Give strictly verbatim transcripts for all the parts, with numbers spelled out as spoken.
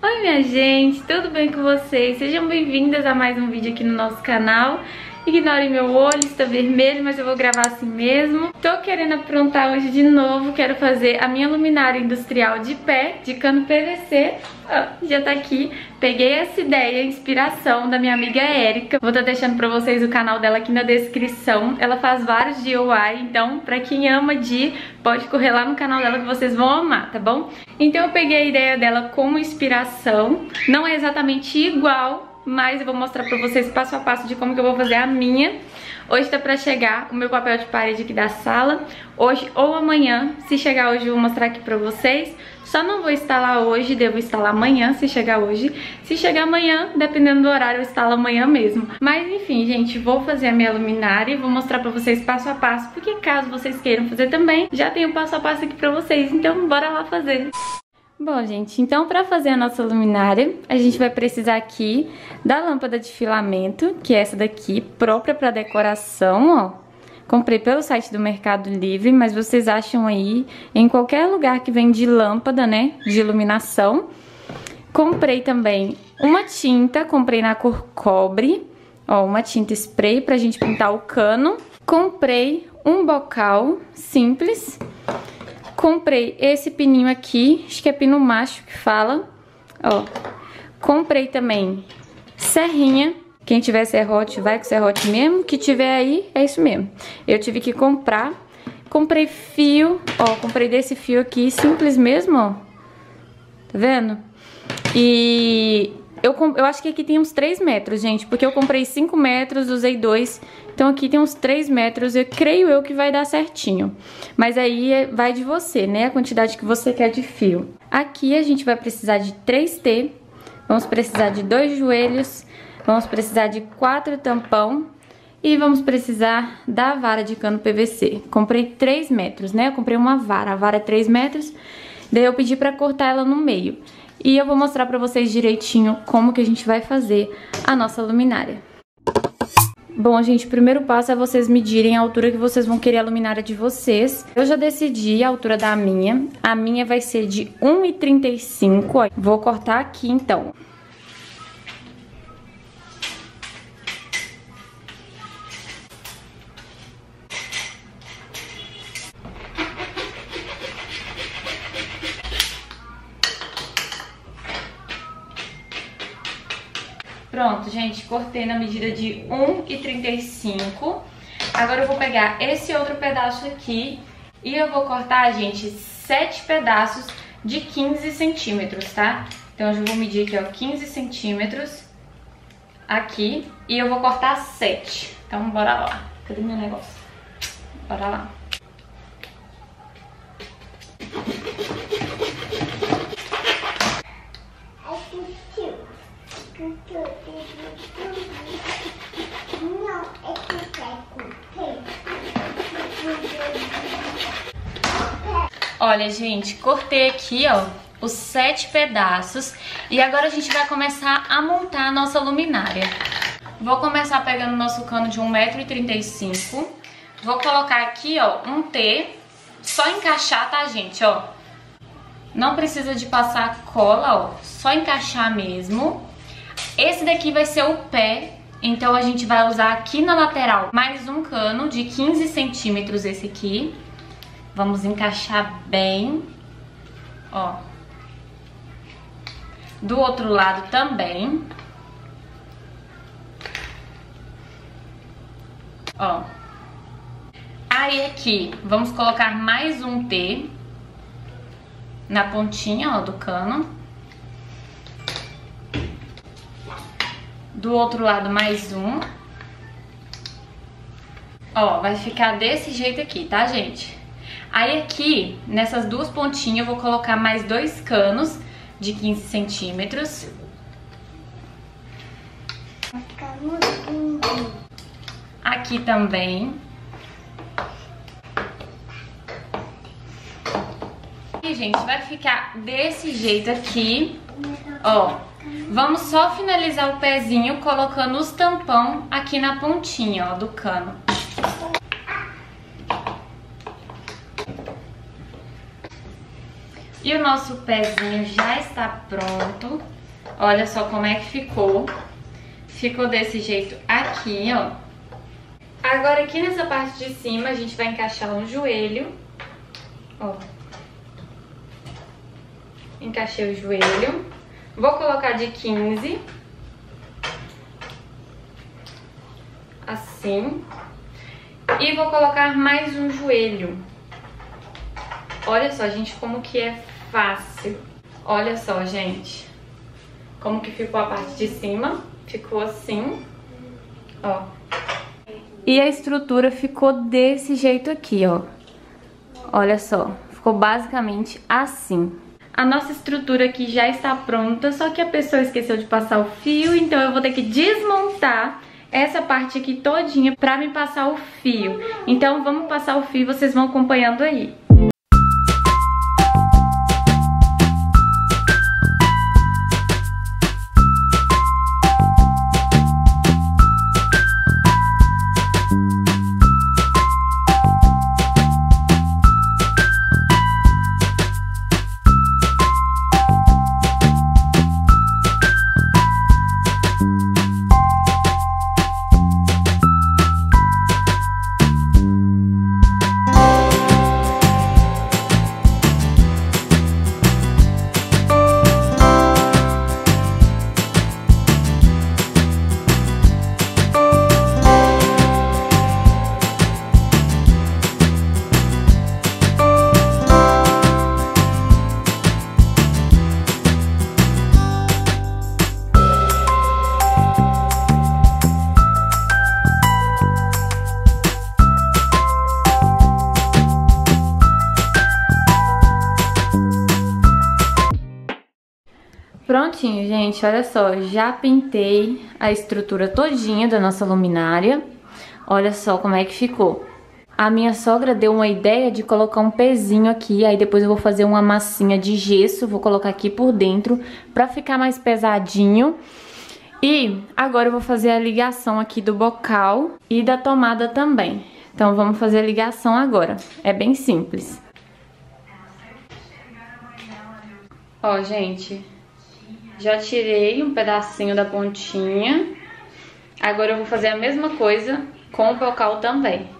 Oi minha gente, tudo bem com vocês? Sejam bem-vindas a mais um vídeo aqui no nosso canal. Ignorem meu olho, está vermelho, mas eu vou gravar assim mesmo. Tô querendo aprontar hoje de novo, quero fazer a minha luminária industrial de pé, de cano P V C. Oh, já tá aqui. Peguei essa ideia, inspiração da minha amiga Érica. Vou estar deixando pra vocês o canal dela aqui na descrição. Ela faz vários D I Y, então pra quem ama D I Y, pode correr lá no canal dela que vocês vão amar, tá bom? Então eu peguei a ideia dela como inspiração. Não é exatamente igual, mas eu vou mostrar pra vocês passo a passo de como que eu vou fazer a minha. Hoje tá pra chegar o meu papel de parede aqui da sala. Hoje ou amanhã, se chegar hoje eu vou mostrar aqui pra vocês. Só não vou instalar hoje, devo instalar amanhã, se chegar hoje. Se chegar amanhã, dependendo do horário, eu instalo amanhã mesmo. Mas enfim, gente, vou fazer a minha luminária e vou mostrar pra vocês passo a passo. Porque caso vocês queiram fazer também, já tem o passo a passo aqui pra vocês. Então bora lá fazer. Bom, gente, então pra fazer a nossa luminária, a gente vai precisar aqui da lâmpada de filamento, que é essa daqui, própria pra decoração, ó. Comprei pelo site do Mercado Livre, mas vocês acham aí em qualquer lugar que vende lâmpada, né, de iluminação. Comprei também uma tinta, comprei na cor cobre, ó, uma tinta spray pra gente pintar o cano. Comprei um bocal simples. Comprei esse pininho aqui, acho que é pino macho que fala, ó. Comprei também serrinha, quem tiver serrote vai com serrote mesmo, que tiver aí, é isso mesmo. Eu tive que comprar, comprei fio, ó, comprei desse fio aqui, simples mesmo, ó, tá vendo? E eu, eu acho que aqui tem uns três metros, gente, porque eu comprei cinco metros, usei dois. Então aqui tem uns três metros, eu creio eu que vai dar certinho. Mas aí vai de você, né? A quantidade que você quer de fio. Aqui a gente vai precisar de três T. Vamos precisar de dois joelhos. Vamos precisar de quatro tampão. E vamos precisar da vara de cano P V C. Comprei três metros, né? Eu comprei uma vara. A vara é três metros. Daí eu pedi pra cortar ela no meio. E eu vou mostrar pra vocês direitinho como que a gente vai fazer a nossa luminária. Bom, gente, o primeiro passo é vocês medirem a altura que vocês vão querer a luminária de vocês. Eu já decidi a altura da minha. A minha vai ser de um e trinta e cinco, ó. Vou cortar aqui, então. Pronto, gente, cortei na medida de um e trinta e cinco. Agora eu vou pegar esse outro pedaço aqui e eu vou cortar, gente, sete pedaços de quinze centímetros, tá? Então eu já vou medir aqui, ó, quinze centímetros aqui e eu vou cortar sete. Então bora lá. Cadê meu negócio? Bora lá. Olha, gente, cortei aqui, ó, os sete pedaços e agora a gente vai começar a montar a nossa luminária. Vou começar pegando o nosso cano de um metro e trinta e cinco. Vou colocar aqui, ó, um T, só encaixar, tá, gente, ó. Não precisa de passar cola, ó, só encaixar mesmo. Esse daqui vai ser o pé, então a gente vai usar aqui na lateral mais um cano de quinze centímetros, esse aqui. Vamos encaixar bem, ó. Do outro lado também. Ó. Aí aqui, vamos colocar mais um T na pontinha, ó, do cano. Do outro lado mais um. Ó, vai ficar desse jeito aqui, tá, gente? Aí aqui, nessas duas pontinhas, eu vou colocar mais dois canos de quinze centímetros. Aqui também. E, gente, vai ficar desse jeito aqui, ó. Vamos só finalizar o pezinho colocando os tampão aqui na pontinha, ó, do cano. E o nosso pezinho já está pronto. Olha só como é que ficou. Ficou desse jeito aqui, ó. Agora aqui nessa parte de cima a gente vai encaixar um joelho. Ó. Encaixei o joelho. Vou colocar de quinze. Assim. E vou colocar mais um joelho. Olha só, gente, como que é fácil. Olha só, gente. Como que ficou a parte de cima. Ficou assim. Ó. E a estrutura ficou desse jeito aqui, ó. Olha só. Ficou basicamente assim. A nossa estrutura aqui já está pronta, só que a pessoa esqueceu de passar o fio, então eu vou ter que desmontar essa parte aqui todinha pra me passar o fio. Então vamos passar o fio e vocês vão acompanhando aí. Prontinho, gente, olha só, já pintei a estrutura todinha da nossa luminária. Olha só como é que ficou. A minha sogra deu uma ideia de colocar um pezinho aqui, aí depois eu vou fazer uma massinha de gesso, vou colocar aqui por dentro pra ficar mais pesadinho. E agora eu vou fazer a ligação aqui do bocal e da tomada também. Então vamos fazer a ligação agora, é bem simples. Ó, gente... Já tirei um pedacinho da pontinha. Agora eu vou fazer a mesma coisa com o bocal também.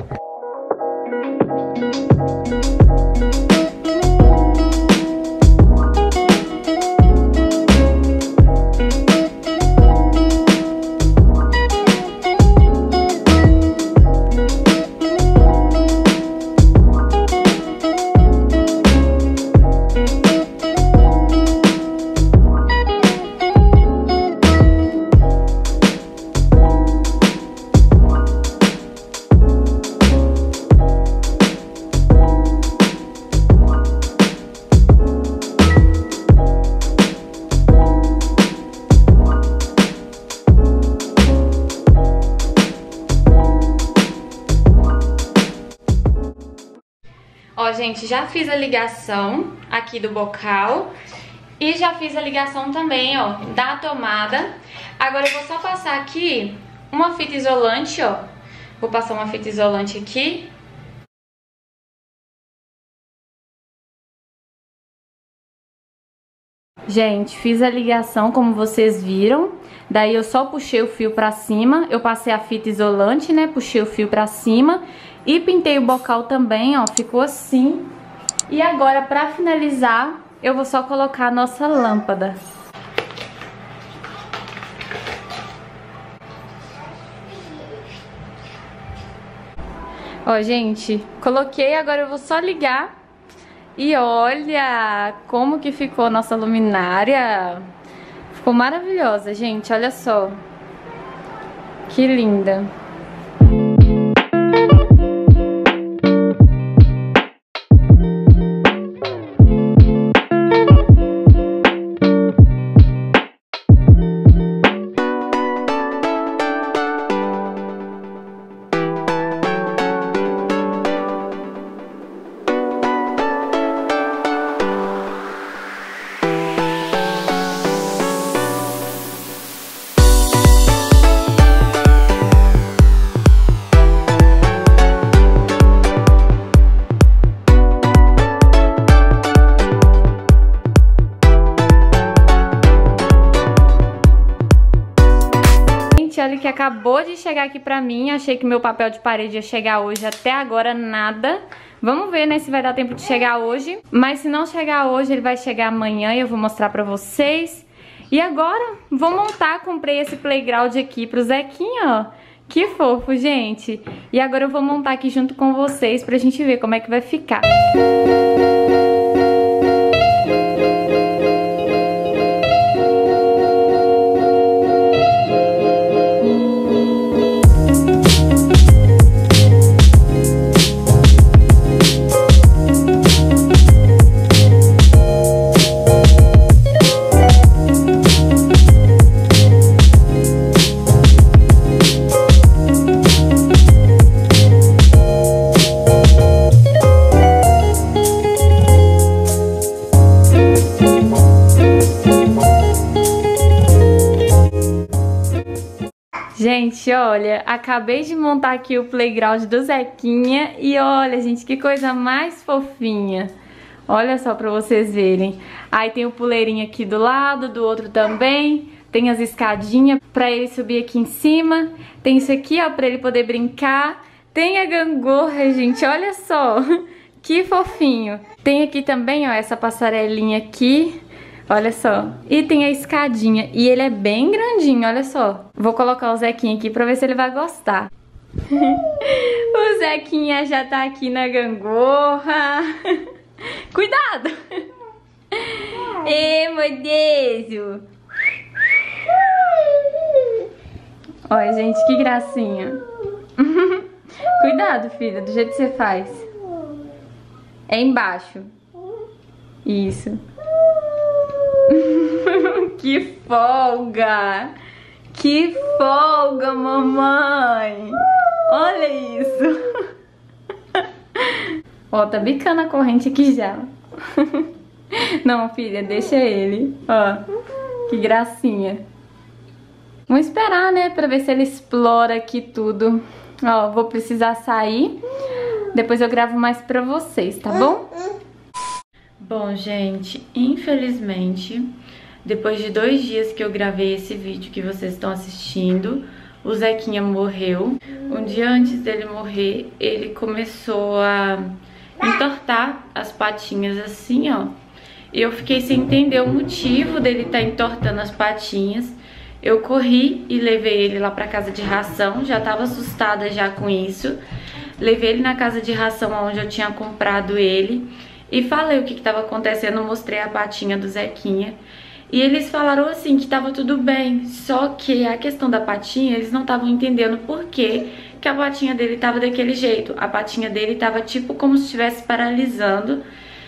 Ó, gente, já fiz a ligação aqui do bocal e já fiz a ligação também, ó, da tomada. Agora eu vou só passar aqui uma fita isolante, ó. Vou passar uma fita isolante aqui. Gente, fiz a ligação como vocês viram. Daí eu só puxei o fio pra cima, eu passei a fita isolante, né, puxei o fio pra cima e pintei o bocal também, ó, ficou assim. E agora, pra finalizar, eu vou só colocar a nossa lâmpada. Ó, gente, coloquei, agora eu vou só ligar. E olha como que ficou a nossa luminária. Ficou maravilhosa, gente, olha só. Que linda. Michele, que acabou de chegar aqui pra mim. Achei que meu papel de parede ia chegar hoje, até agora nada. Vamos ver, né, se vai dar tempo de chegar hoje. Mas se não chegar hoje, ele vai chegar amanhã e eu vou mostrar pra vocês. E agora, vou montar, comprei esse playground aqui pro Zequinha, ó. Que fofo, gente. E agora eu vou montar aqui junto com vocês pra gente ver como é que vai ficar. Gente, olha, acabei de montar aqui o playground do Zequinha e olha, gente, que coisa mais fofinha. Olha só pra vocês verem. Aí tem o puleirinho aqui do lado, do outro também. Tem as escadinhas pra ele subir aqui em cima. Tem isso aqui, ó, pra ele poder brincar. Tem a gangorra, gente, olha só. Que fofinho. Tem aqui também, ó, essa passarelinha aqui. Olha só. E tem a escadinha. E ele é bem grandinho, olha só. Vou colocar o Zequinha aqui pra ver se ele vai gostar. O Zequinha já tá aqui na gangorra. Cuidado! Ê, meu Deus! Olha, gente, que gracinha. Cuidado, filha, do jeito que você faz. É embaixo. Isso. Que folga! Que folga, mamãe! Olha isso! Ó, tá bicando a corrente aqui já. Não, filha, deixa ele. Ó, que gracinha. Vamos esperar, né, pra ver se ele explora aqui tudo. Ó, vou precisar sair. Depois eu gravo mais pra vocês, tá bom? Bom, gente, infelizmente, depois de dois dias que eu gravei esse vídeo que vocês estão assistindo, o Zequinha morreu. Um dia antes dele morrer, ele começou a entortar as patinhas assim, ó. E eu fiquei sem entender o motivo dele estar entortando as patinhas. Eu corri e levei ele lá pra casa de ração, já tava assustada já com isso. Levei ele na casa de ração onde eu tinha comprado ele. E falei o que estava acontecendo, mostrei a patinha do Zequinha. E eles falaram assim que tava tudo bem, só que a questão da patinha, eles não estavam entendendo por que que a patinha dele tava daquele jeito. A patinha dele tava tipo como se estivesse paralisando.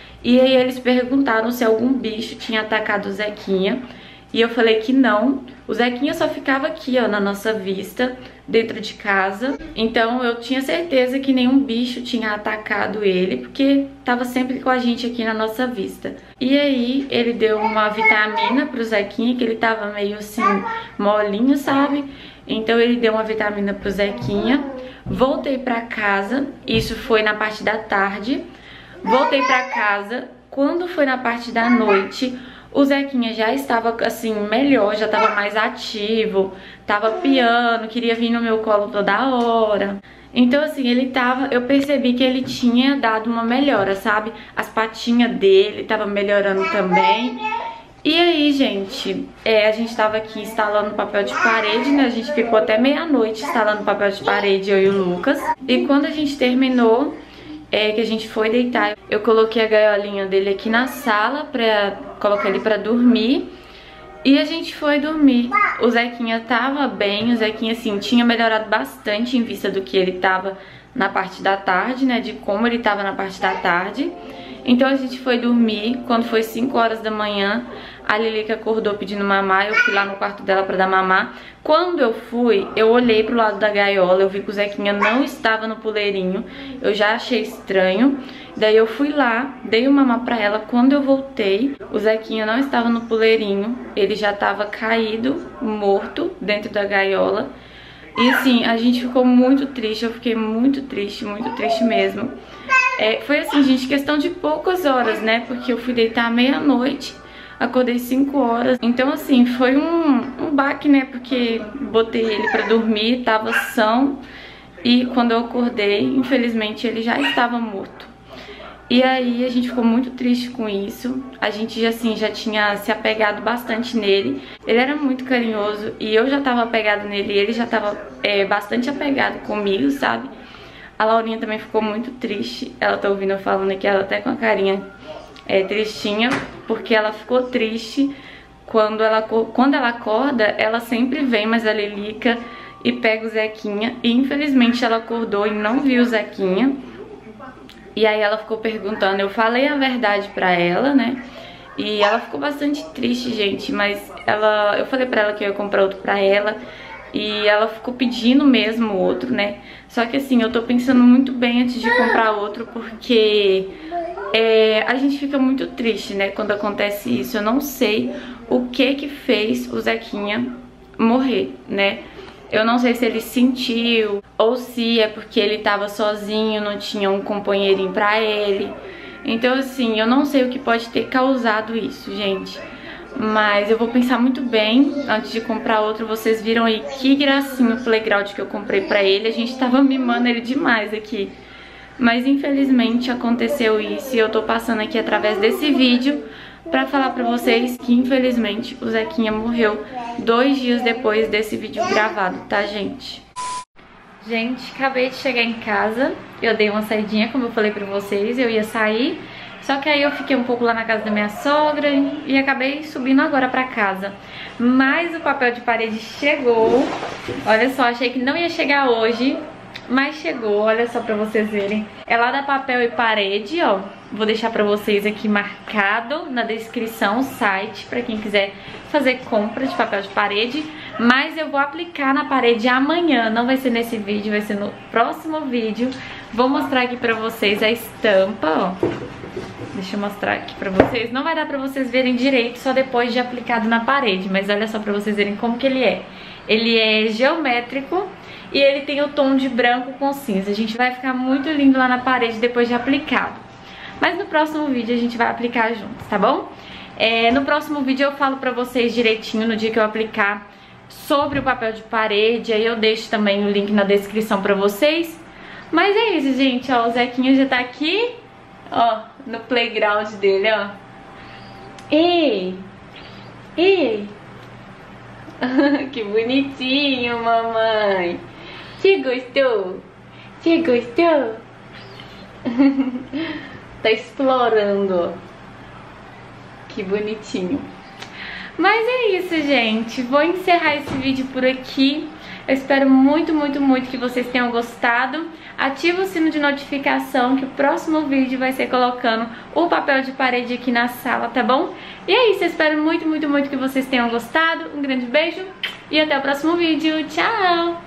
E aí eles perguntaram se algum bicho tinha atacado o Zequinha. E eu falei que não. O Zequinha só ficava aqui, ó, na nossa vista, dentro de casa. Então eu tinha certeza que nenhum bicho tinha atacado ele, porque tava sempre com a gente aqui na nossa vista. E aí ele deu uma vitamina pro Zequinha, que ele tava meio assim, molinho, sabe? Então ele deu uma vitamina pro Zequinha. Voltei pra casa, isso foi na parte da tarde. Voltei pra casa, quando foi na parte da noite, o Zequinha já estava assim, melhor, já estava mais ativo, tava piando, queria vir no meu colo toda hora. Então assim, ele tava, eu percebi que ele tinha dado uma melhora, sabe? As patinhas dele tava melhorando também. E aí, gente, é, a gente tava aqui instalando papel de parede, né? A gente ficou até meia-noite instalando papel de parede, eu e o Lucas. E quando a gente terminou, é que a gente foi deitar, eu coloquei a gaiolinha dele aqui na sala pra colocar ele pra dormir. E a gente foi dormir. O Zequinha tava bem, o Zequinha assim, tinha melhorado bastante em vista do que ele tava na parte da tarde, né, de como ele tava na parte da tarde. Então a gente foi dormir, quando foi cinco horas da manhã, a Lilica acordou pedindo mamar, eu fui lá no quarto dela pra dar mamar. Quando eu fui, eu olhei pro lado da gaiola, eu vi que o Zequinha não estava no puleirinho, eu já achei estranho. Daí eu fui lá, dei o mamar pra ela, quando eu voltei, o Zequinha não estava no puleirinho, ele já estava caído, morto, dentro da gaiola. E assim, a gente ficou muito triste, eu fiquei muito triste, muito triste mesmo. É, foi assim, gente, questão de poucas horas, né, porque eu fui deitar meia-noite, acordei cinco horas. Então assim, foi um, um baque, né? Porque botei ele pra dormir, tava são. E quando eu acordei, infelizmente, ele já estava morto. E aí a gente ficou muito triste com isso. A gente assim, já tinha se apegado bastante nele. Ele era muito carinhoso e eu já tava apegada nele e ele já tava é, bastante apegado comigo, sabe? A Laurinha também ficou muito triste. Ela tá ouvindo eu falando aqui, ela até com a carinha é, tristinha, porque ela ficou triste quando ela, quando ela acorda, ela sempre vem mais a Lelica e pega o Zequinha. E infelizmente ela acordou e não viu o Zequinha. E aí ela ficou perguntando, eu falei a verdade pra ela, né? E ela ficou bastante triste, gente, mas ela, eu falei pra ela que eu ia comprar outro pra ela. E ela ficou pedindo mesmo outro, né? Só que assim, eu tô pensando muito bem antes de comprar outro, porque é, a gente fica muito triste, né? Quando acontece isso. Eu não sei o que que fez o Zequinha morrer, né? Eu não sei se ele sentiu ou se é porque ele tava sozinho, não tinha um companheirinho pra ele. Então assim, eu não sei o que pode ter causado isso, gente. Mas eu vou pensar muito bem antes de comprar outro. Vocês viram aí que gracinha o playground que eu comprei pra ele. A gente tava mimando ele demais aqui. Mas infelizmente aconteceu isso e eu tô passando aqui através desse vídeo pra falar pra vocês que infelizmente o Zequinha morreu dois dias depois desse vídeo gravado, tá, gente? Gente, acabei de chegar em casa. Eu dei uma saidinha, como eu falei pra vocês, eu ia sair. Só que aí eu fiquei um pouco lá na casa da minha sogra e acabei subindo agora pra casa. Mas o papel de parede chegou. Olha só, achei que não ia chegar hoje, mas chegou, olha só pra vocês verem. É lá da Papel e Parede, ó. Vou deixar pra vocês aqui marcado na descrição o site pra quem quiser fazer compra de papel de parede. Mas eu vou aplicar na parede amanhã, não vai ser nesse vídeo, vai ser no próximo vídeo. Vou mostrar aqui pra vocês a estampa, ó. Deixa eu mostrar aqui pra vocês. Não vai dar pra vocês verem direito só depois de aplicado na parede, mas olha só pra vocês verem como que ele é. Ele é geométrico e ele tem o tom de branco com cinza. A gente vai ficar muito lindo lá na parede depois de aplicado. Mas no próximo vídeo a gente vai aplicar juntos, tá bom? É, no próximo vídeo eu falo pra vocês direitinho, no dia que eu aplicar, sobre o papel de parede. Aí eu deixo também o link na descrição pra vocês. Mas é isso, gente, ó, o Zequinha já tá aqui, ó, no playground dele, ó. Ei! Ei! Que bonitinho, mamãe! Você gostou? Você gostou? Tá explorando. Que bonitinho. Mas é isso, gente. Vou encerrar esse vídeo por aqui. Eu espero muito, muito, muito que vocês tenham gostado. Ativa o sino de notificação que o próximo vídeo vai ser colocando o papel de parede aqui na sala, tá bom? E é isso, eu espero muito, muito, muito que vocês tenham gostado. Um grande beijo e até o próximo vídeo. Tchau!